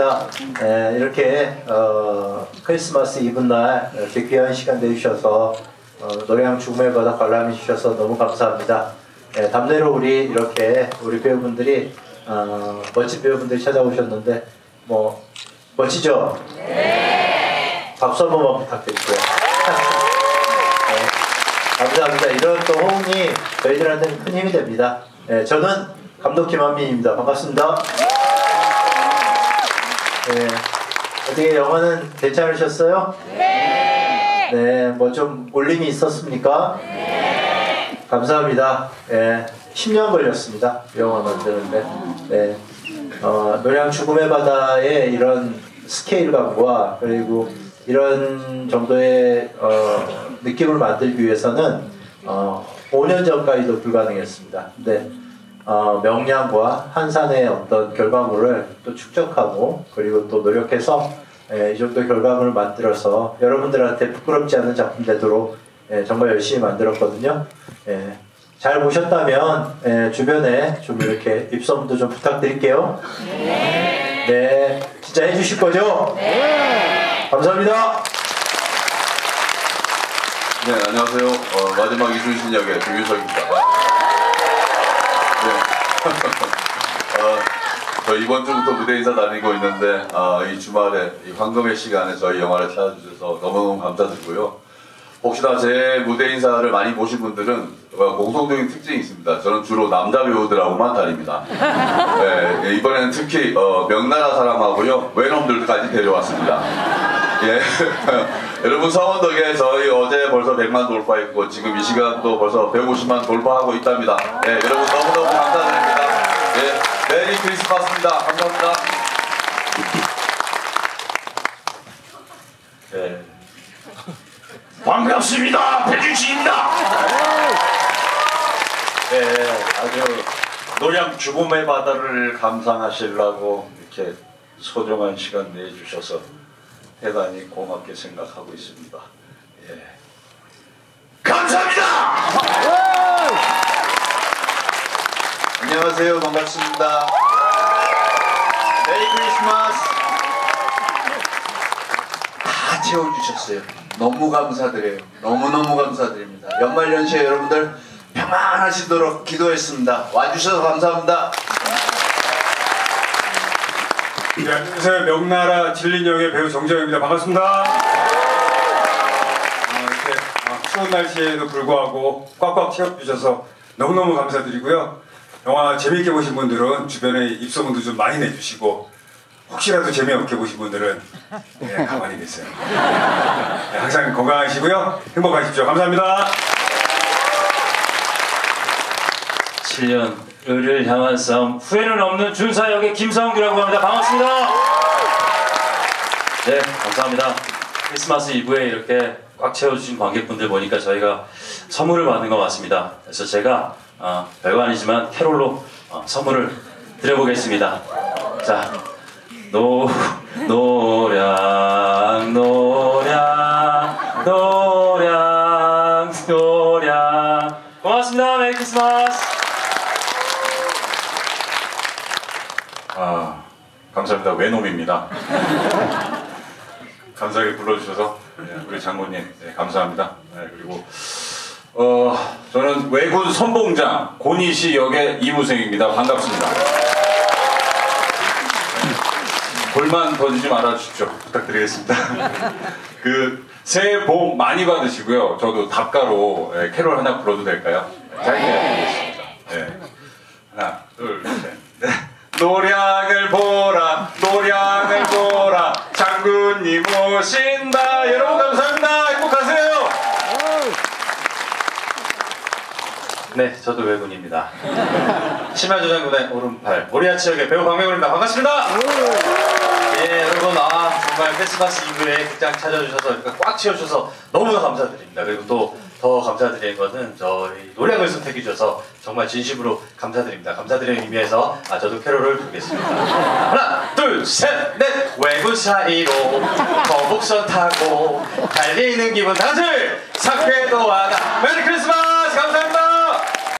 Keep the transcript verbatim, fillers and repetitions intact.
감사합니다. 에, 이렇게 어, 크리스마스 이브날 이렇게 귀한 시간 내주셔서 어, 노래한 죽음의 바다 관람해 주셔서 너무 감사합니다. 에, 답례로 우리 이렇게 우리 배우분들이 어, 멋진 배우분들이 찾아오셨는데 뭐 멋지죠? 네. 박수 한 번만 부탁드릴게요. 네, 감사합니다. 이런 또 호응이 저희들한테는 큰 힘이 됩니다. 네, 저는 감독 김한민입니다. 반갑습니다. 네, 어떻게 영화는 괜찮으셨어요? 네. 네, 뭐 좀 울림이 있었습니까? 네. 감사합니다. 네, 십 년 걸렸습니다. 영화 만드는데. 네, 어, 노량 죽음의 바다의 이런 스케일감과 그리고 이런 정도의 어, 느낌을 만들기 위해서는 어, 오 년 전까지도 불가능했습니다. 근데 어, 명량과 한산의 어떤 결과물을 또 축적하고 그리고 또 노력해서 예, 이 정도 결과물을 만들어서 여러분들한테 부끄럽지 않은 작품 되도록 예, 정말 열심히 만들었거든요. 예, 잘 보셨다면 예, 주변에 좀 이렇게 입소문도 좀 부탁드릴게요. 네, 네, 진짜 해주실 거죠? 네. 감사합니다. 네, 안녕하세요. 어, 마지막 이순신 역의 김유석입니다. 어, 저 이번 주부터 무대 인사 다니고 있는데 어, 이 주말에 이 황금의 시간에 저희 영화를 찾아주셔서 너무너무 감사드리고요. 혹시나 제 무대 인사를 많이 보신 분들은 어, 공통적인 특징이 있습니다. 저는 주로 남자 배우들하고만 다닙니다. 네, 이번에는 특히 어, 명나라 사람하고요 외놈들까지 데려왔습니다. 예. 여러분 성원 덕에 저희 어제 벌써 백만 돌파했고 지금 이 시간도 벌써 백오십만 돌파하고 있답니다. 예, 여러분 너무너무 감사드립니다. 예, 메리 크리스마스입니다. 감사합니다. 네. 반갑습니다. 배준식입니다. 네, 아주 노량 죽음의 바다를 감상하시려고 이렇게 소중한 시간 내주셔서 대단히 고맙게 생각하고 있습니다. 예. 감사합니다. 안녕하세요. 반갑습니다. 메리 크리스마스. 다 채워주셨어요. 너무 감사드려요. 너무너무 감사드립니다. 연말연시에 여러분들 평안하시도록 기도했습니다. 와주셔서 감사합니다. 네, 안녕하세요. 명나라 진린역의 배우 정재영입니다. 반갑습니다. 어, 이렇게 어, 추운 날씨에도 불구하고 꽉꽉 채워주셔서 너무너무 감사드리고요. 영화 재미있게 보신 분들은 주변에 입소문도 좀 많이 내주시고 혹시라도 재미없게 보신 분들은 네, 가만히 계세요. 네, 항상 건강하시고요. 행복하십시오. 감사합니다. 칠 년을 향한 싸움 후회는 없는 준사 역의 김성규라고 합니다. 반갑습니다. 네, 감사합니다. 크리스마스 이브에 이렇게 꽉 채워주신 관객분들 보니까 저희가 선물을 받는 것 같습니다. 그래서 제가 어, 별거 아니지만 캐롤로 어, 선물을 드려보겠습니다. 자, 노, 노량, 노량, 노량, 노량. 고맙습니다. 메리 크리스마스. 아, 감사합니다. 외놈입니다. 감사하게 불러주셔서 네, 우리 장모님 네, 감사합니다. 네, 그리고 어, 저는 외군 선봉장 고니시 역의 이무생입니다. 반갑습니다. 볼만 더 주지 말아주십시오. 부탁드리겠습니다. 그 새해 복 많이 받으시고요. 저도 답가로 네, 캐롤 하나 불러도 될까요? 짧게 부르겠습니다. 네. 하나, 둘, 셋, 넷. 노량을 보라, 노량을 보라, 장군님 오신다. 여러분 감사합니다. 행복하세요. 네, 저도 외군입니다. 심야조장군의 오른팔 모리아치 역의 배우 박명훈입니다. 반갑습니다. 예, 여러분 아 정말 크리스마스 이브에 극장 찾아주셔서 이렇게 꽉 채워주셔서 너무나 감사드립니다. 그리고 또 더 감사드리는 것은 저희 노량을 선택해 주셔서 정말 진심으로 감사드립니다. 감사드리는 의미에서 아, 저도 캐롤을 부르겠습니다. 하나, 둘, 셋, 넷. 외구 사이로 거북선 타고 달리는 기분 다들 사